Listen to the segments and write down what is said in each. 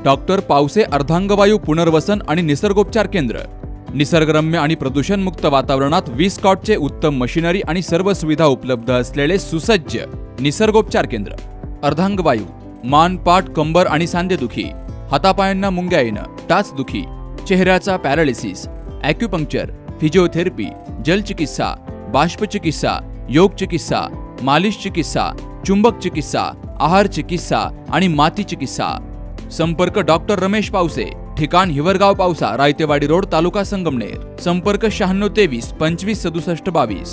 Doctor Pawase अर्धांगवायू पुनर्वसन आणि निसर्गोपचार केंद्र। निसर्गरम्य आणि प्रदूषणमुक्त वातावरणात 20 कॉटचे उत्तम मशिनरी आणि सर्व सुविधा उपलब्ध असलेले सुसज्ज निसर्गोपचार केंद्र। अर्धांगवायू, मान, पाठ, कंबर आणि सांधेदुखी, हातापायांना मुंग्या येणं, टाचदुखी, चेहऱ्याचा पॅरालिसिस, ॲक्युपंक्चर, फिजिओथेरपी, जलचिकित्सा, बाष्पचिकित्सा, योग चिकित्सा, मालिश चिकित्सा, चुंबक चिकित्सा, आहार चिकित्सा आणि माती चिकित्सा। संपर्क डॉक्टर रमेश पावसे, ठिकाण हिवरगाव पावसा, रायतेवाडी रोड, तालुका संगमनेर। संपर्क 9623 25 67 22।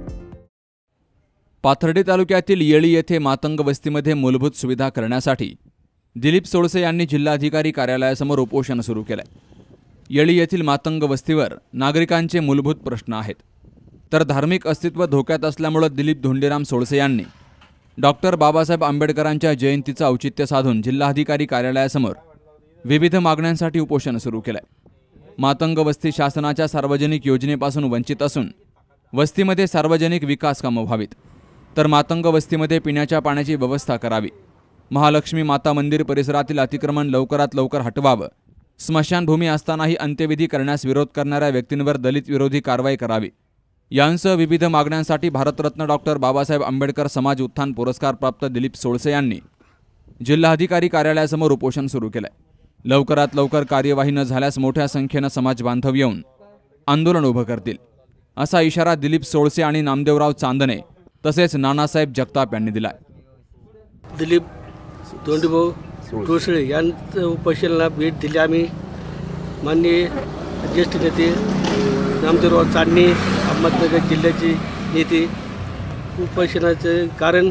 पाथर्डी तालुक्यातील येळी येथे मातंग वस्तीमध्ये मूलभूत सुविधा करण्यासाठी दिलीप सोळसे यांनी जिल्हाधिकारी कार्यालयासमोर उपोषण सुरू केले। येळी येथील मातंग वस्तीवर नागरिकांचे मूलभूत प्रश्न आहेत, तर धार्मिक अस्तित्व धोक्यात असल्यामुळे दिलीप धोंडीराम सोळसे यांनी डॉक्टर बाबासाहेब आंबेडकरांच्या जयंतीचं औचित्य साधून जिल्हाधिकारी कार्यालयासमोर विविध मागण्यांसाठी उपोषण सुरू केले। मातंग वस्ती शासनाच्या सार्वजनिक योजनेपासून वंचित असून वस्तीमध्ये सार्वजनिक विकास कामं व्हावीत, तर मातंग वस्तीमध्ये पिण्याच्या पाण्याची व्यवस्था करावी। महालक्ष्मी माता मंदिर परिसरातील अतिक्रमण लवकरात लवकर हटवावं। स्मशानभूमी असतानाही अंत्यविधी करण्यास विरोध करणाऱ्या व्यक्तींवर दलित विरोधी कारवाई करावी। यांसह विविध मागण्यांसाठी भारतरत्न डॉक्टर बाबासाहेब आंबेडकर समाज उत्थान पुरस्कार प्राप्त दिलीप सोळसे यांनी जिल्हाधिकारी कार्यालयासमोर उपोषण सुरू केले। लवकरात लवकर कार्यवाही न झाल्यास मोठ्या संख्येने समाज बांधव येऊन आंदोलन उभं करतील, असा इशारा दिलीप सोळसे आणि नामदेवराव चांदणे तसेच नानासाहेब जगताप यांनी दिला। दिलीप धोंडीभाऊ सोळसे यांच्या उपोषणाला भेट दिली आम्ही। माननीय ज्येष्ठ नेते नामदेवराव चांदणे, अहमदनगर जिल्ह्याचे नेते। उपोषणाचे कारण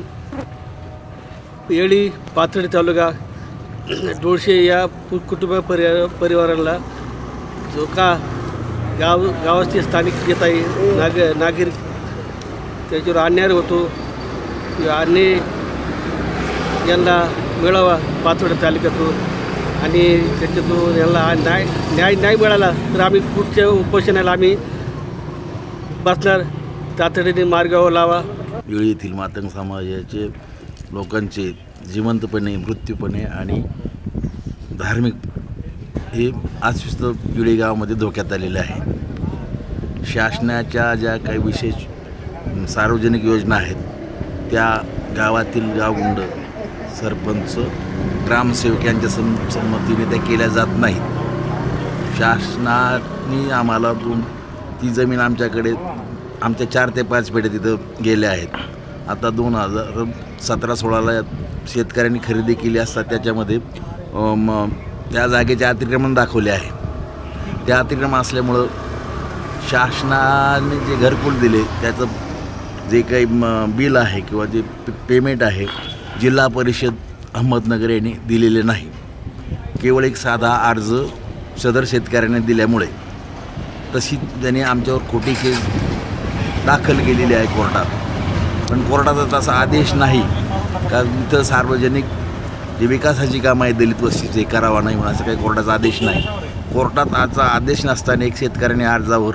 येळी पाथर्डी तालुका डोळशे या कुटुंब परिवाराला जो का गावाचे स्थानिक येत आहे नागरिक त्याच्यावर अन्याय होतो, अन्याय यांना मिळावा पाथर्डी तालुक्यातून, आणि त्याच्यातून यांना न्याय नाही मिळाला तर आम्ही पुढच्या उपोषणाला आम्ही बसणार। तातडीने मार्गावर लावा। येळी येथील मातंग समाजाचे लोकांचे जिवंतपणे, मृत्यूपणे आणि धार्मिक हे अस्वस्थ येळी गावामध्ये धोक्यात आलेले आहे। शासनाच्या ज्या काही विशेष सार्वजनिक योजना आहेत त्या गावातील गावगुंड, सरपंच, ग्रामसेवक यांच्या संमतीने त्या केल्या जात नाहीत। शासनाने आम्हाला ती जमीन आमच्याकडे आमच्या 4 ते 5 पेढे तिथं गेल्या आहेत। आता 2017-16ला शेतकऱ्यांनी खरेदी केली असता त्याच्यामध्ये त्या जागेचे अतिक्रमण दाखवले आहे। त्या अतिक्रमण असल्यामुळं शासनाने जे घरकुल दिले त्याचं जे काही बिल आहे किंवा जे पेमेंट आहे जिल्हा परिषद अहमदनगर यांनी दिलेले नाही। केवळ एक साधा अर्ज सदर शेतकऱ्याने दिल्यामुळे तशी त्यांनी आमच्यावर खोटी केस दाखल केलेली आहे कोर्टात, पण कोर्टाचा तसा आदेश नाही का इथं सार्वजनिक जे विकासाची कामं आहे दलित वस्तीचे करावा नाही म्हणून असं काही कोर्टाचा आदेश नाही। कोर्टात आजचा आदेश नसताना एक शेतकऱ्याने अर्जावर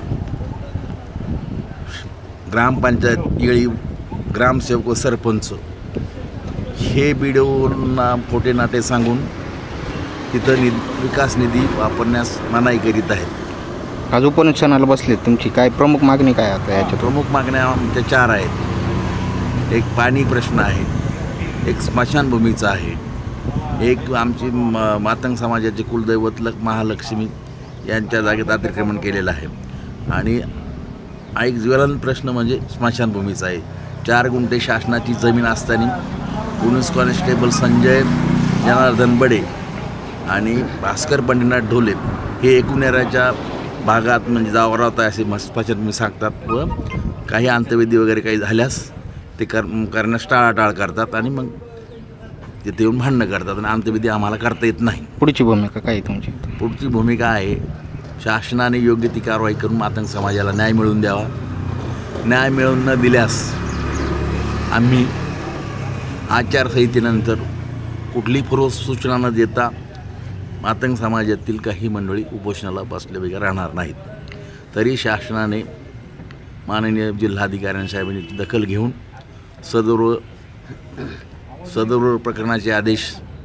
ग्रामपंचायत, येळी ग्रामसेवक व सरपंच हे बीडीओंना खोटे नाटे सांगून तिथं विकास निधी वापरण्यास मनाई करीत आहेत। आज उपोषणाला बसले, तुमची काय प्रमुख मागणी काय आता याच्या? प्रमुख मागण्या आमच्या 4 आहेत। एक पाणी प्रश्न आहे, एक स्मशानभूमीचा आहे, एक आमची मातंग समाजाचे कुलदैवत महालक्ष्मी यांच्या जागेत अतिक्रमण केलेलं आहे, आणि एक ज्वलंत प्रश्न म्हणजे स्मशानभूमीचा आहे। 4 गुंठे शासनाची जमीन असताना पोलीस कॉन्स्टेबल संजय जनार्दन बडे आणि भास्कर पंडितनाथ ढोले हे एकूणेराच्या भागात म्हणजे जावरावत आहे असे स्मशानभूमी सांगतात व काही अंत्यविधी वगैरे काही झाल्यास ते करण्यास टाळाटाळ करतात आणि मग तिथे येऊन भांडणं करतात आणि अंत्यविधी आम्हाला करता येत नाही। पुढची भूमिका काय तुमची? पुढची भूमिका आहे शासनाने योग्य ती कारवाई करून मातंग समाजाला न्याय मिळवून द्यावा। न्याय मिळवून न दिल्यास आम्ही आचारसंहितेनंतर कुठली पूर्व सूचना न देता मातंग समाजातील काही मंडळी उपोषणाला बसले वगैरे राहणार नाहीत। तरी शासनाने माननीय जिल्हाधिकाऱ्यांसाहेबांनी दखल घेऊन सदर प्रकरणाचे आदेश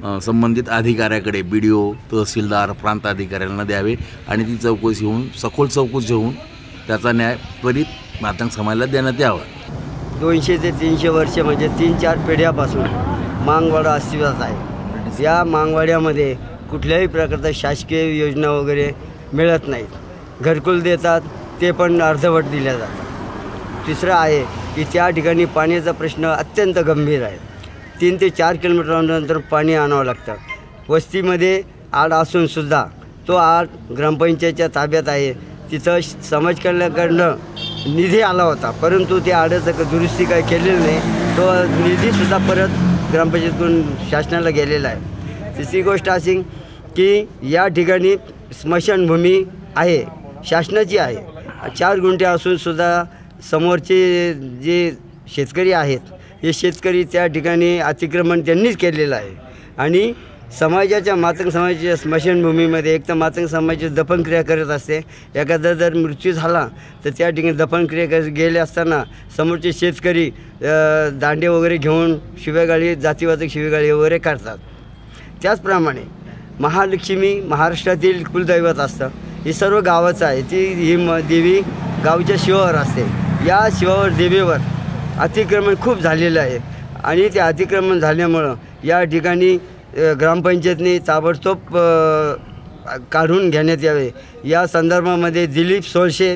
संबंधित अधिकाऱ्याकडे BDO, तहसीलदार, प्रांत अधिकाऱ्यांना द्यावे आणि ती चौकशी होऊन सखोल चौकशी होऊन त्याचा न्याय त्वरित मातंग समाजाला देण्यात यावा. 200 ते 300 वर्ष म्हणजे 3-4 पिढ्यापासून मांगवाडा अस्तित्वात आहे. या मांगवाड्यामध्ये कुठल्याही प्रकारचा शासकीय योजना वगैरे मिळत नाहीत. घरकुल देतात ते पण अर्धवट दिल्या जातात. तिसरं आहे की त्या ठिकाणी पाण्याचा प्रश्न अत्यंत गंभीर आहे. 3 ते 4 किलोमीटरनंतर पाणी आणावं लागतं. वस्तीमध्ये आड असूनसुद्धा तो आड ग्रामपंचायतच्या ताब्यात आहे. तिथं समाज कल्याणाकडनं निधी आला होता, परंतु त्या आडाचं दुरुस्ती काही केलेली नाही. तो निधीसुद्धा परत ग्रामपंचायतकडून शासनाला गेलेला आहे. तिसरी गोष्ट अशी की या ठिकाणी स्मशानभूमी आहे, शासनाची आहे. 4 गुंठे असूनसुद्धा समोरचे जे शेतकरी आहेत हे शेतकरी त्या ठिकाणी अतिक्रमण त्यांनीच केलेलं आहे. आणि समाजाच्या मातंग समाजाच्या स्मशानभूमीमध्ये एक तर मातंग समाजाची दफनक्रिया करत असते. एखादा जर मृत्यू झाला तर त्या ठिकाणी दफनक्रिया गेले असताना समोरचे शेतकरी दांडे वगैरे घेऊन शिवेगाळी, जातीवाचक शिवेगाळी वगैरे करतात. त्याचप्रमाणे महालक्ष्मी महाराष्ट्रातील कुलदैवत असतं. हे सर्व गावाचं आहे. ही देवी गावच्या शिवावर असते. या शिवावर देवीवर अतिक्रमण खूप झालेलं आहे आणि ते अतिक्रमण झाल्यामुळं या ठिकाणी ग्रामपंचायतने ताबडतोब काढून घेण्यात यावे. या संदर्भामध्ये दिलीप सोळशे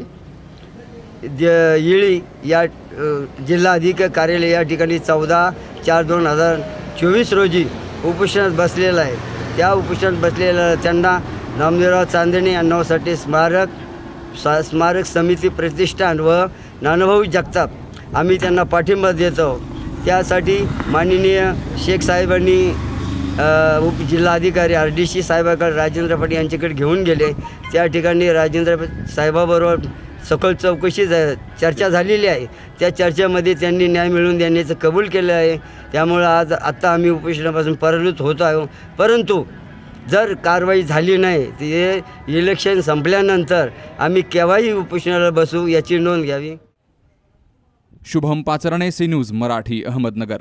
इळी या जिल्हा अधिकारी कार्यालय या ठिकाणी 14/4/2024 रोजी उपोषणात बसलेला आहे. त्या उपोषणात बसलेल्या त्यांना नामदेवराव चांदणे यांनासाठी स्मारक समिती प्रतिष्ठान व नानाभाऊ जगताप आम्ही त्यांना पाठिंबा देतो. त्यासाठी माननीय शेख साहेबांनी उपजिल्हाधिकारी RDC साहेबाकडे राजेंद्र पाटील यांच्याकडे घेऊन गेले. त्या ठिकाणी राजेंद्र साहेबाबरोबर सखोल चौकशी चर्चा झालेली आहे. त्या चर्चेमध्ये त्यांनी न्याय मिळवून देण्याचं कबूल केलं आहे. त्यामुळं आत्ता आम्ही उपोषणापासून परावृत्त होतो आहे. परंतु जर कारवाई झाली नाही ते इलेक्शन संपल्यानंतर आम्ही केव्हाही उपोषणाला बसू याची नोंद घ्यावी. Shubham Pacharne, C News Marathi, Ahmednagar.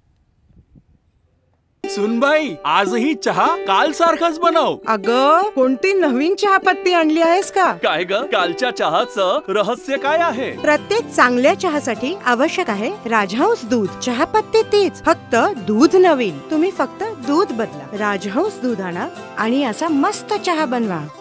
सुनबाई, आजही चहा काल सारखाच बनव. अगं, कोणती नवीन चहापत्ती आणली आहेस का? काय ग, कालच्या चहाचं रहस्य काय आहे? प्रत्येक चांगल्या चहासाठी आवश्यक आहे राजहंस दूध. चहापत्ती तीच, फक्त दूध नवीन. तुम्ही फक्त दूध बदला. राजहंस दूध आणा आणि असा मस्त चहा बनवा.